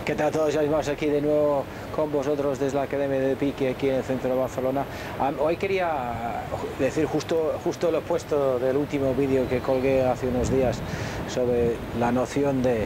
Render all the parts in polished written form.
¿Qué tal a todos? Ya estamos aquí de nuevo con vosotros desde la Academia de Pique aquí en el centro de Barcelona. Hoy quería decir justo lo opuesto del último vídeo que colgué hace unos días sobre la noción de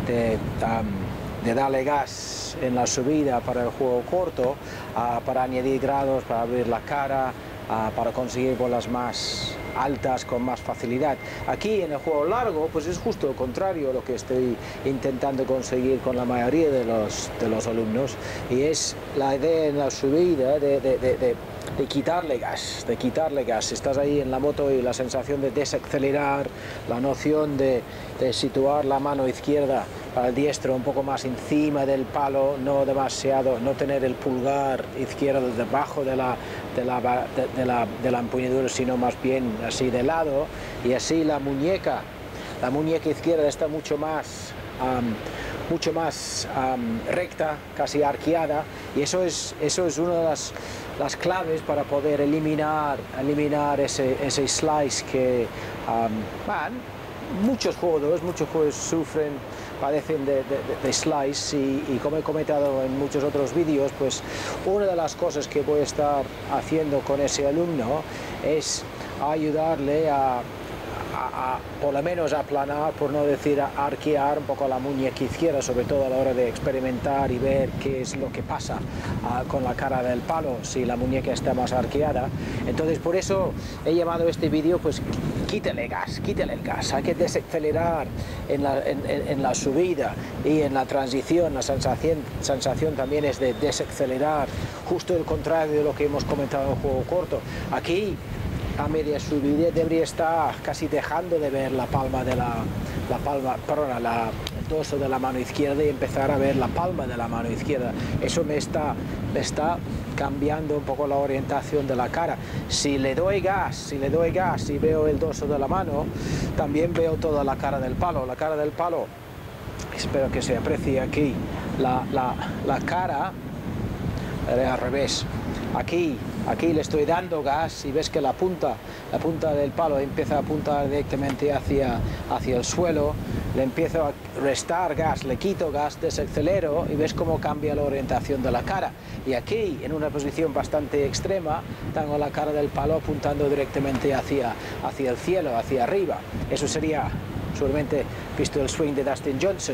darle gas en la subida para el juego corto, para añadir grados, para abrir la cara, para conseguir bolas más altas con más facilidad. Aquí en el juego largo pues es justo lo contrario a lo que estoy intentando conseguir con la mayoría de los alumnos, y es la idea en la subida de quitarle gas, Estás ahí en la moto y la sensación de desacelerar, la noción de situar la mano izquierda para el diestro un poco más encima del palo, no demasiado, no tener el pulgar izquierdo debajo de la empuñadura, sino más bien así de lado, y así la muñeca izquierda está mucho más recta, casi arqueada, y eso es una de las claves para poder eliminar ese slice que muchos jugadores padecen de slice, y como he comentado en muchos otros vídeos, pues una de las cosas que voy a estar haciendo con ese alumno es ayudarle a por lo menos aplanar, por no decir arquear un poco la muñeca izquierda, sobre todo a la hora de experimentar y ver qué es lo que pasa con la cara del palo si la muñeca está más arqueada. Entonces por eso he llamado este vídeo pues quítale el gas, hay que desacelerar en la subida, y en la transición la sensación también es de desacelerar, justo el contrario de lo que hemos comentado en el juego corto. Aquí a media subida debería estar casi dejando de ver el dorso de la mano izquierda y empezar a ver la palma de la mano izquierda. Eso me está cambiando un poco la orientación de la cara. Si le doy gas y veo el dorso de la mano, también veo toda la cara del palo. La cara del palo, espero que se aprecie aquí, la cara al revés. Aquí le estoy dando gas y ves que la punta del palo empieza a apuntar directamente hacia el suelo. Le empiezo a restar gas, le quito gas, desacelero, y ves cómo cambia la orientación de la cara. Y aquí, en una posición bastante extrema, tengo la cara del palo apuntando directamente hacia el cielo, hacia arriba. Eso sería, seguramente, visto el swing de Dustin Johnson.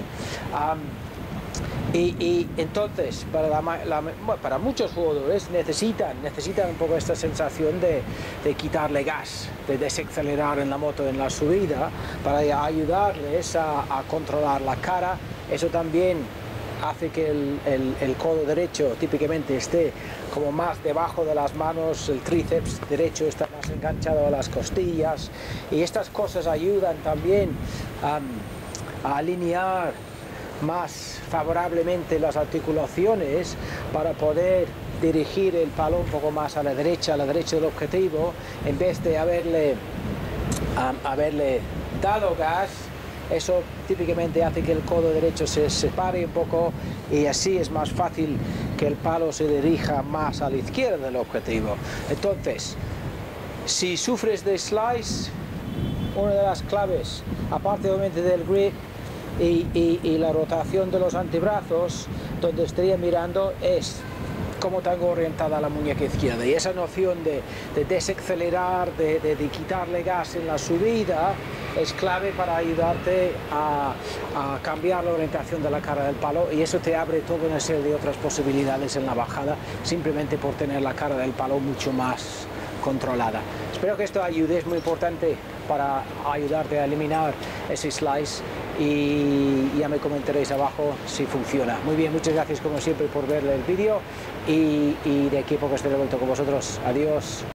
Y entonces para muchos jugadores necesitan un poco esta sensación de quitarle gas, de desacelerar en la moto en la subida, para ayudarles a controlar la cara. Eso también hace que el codo derecho típicamente esté como más debajo de las manos, el tríceps derecho está más enganchado a las costillas, y estas cosas ayudan también a alinear más favorablemente las articulaciones para poder dirigir el palo un poco más a la derecha del objetivo, en vez de haberle dado gas. Eso típicamente hace que el codo derecho se separe un poco, y así es más fácil que el palo se dirija más a la izquierda del objetivo. Entonces, si sufres de slice, una de las claves, aparte obviamente del grip y la rotación de los antebrazos, donde estaría mirando es cómo tengo orientada la muñeca izquierda, y esa noción de desacelerar, de quitarle gas en la subida, es clave para ayudarte a cambiar la orientación de la cara del palo, y eso te abre toda una serie de otras posibilidades en la bajada, simplemente por tener la cara del palo mucho más controlada. Espero que esto ayude, es muy importante para ayudarte a eliminar ese slice, y ya me comentaréis abajo si funciona. Muy bien, muchas gracias como siempre por ver el vídeo, y de aquí a poco estaré de vuelta con vosotros. Adiós.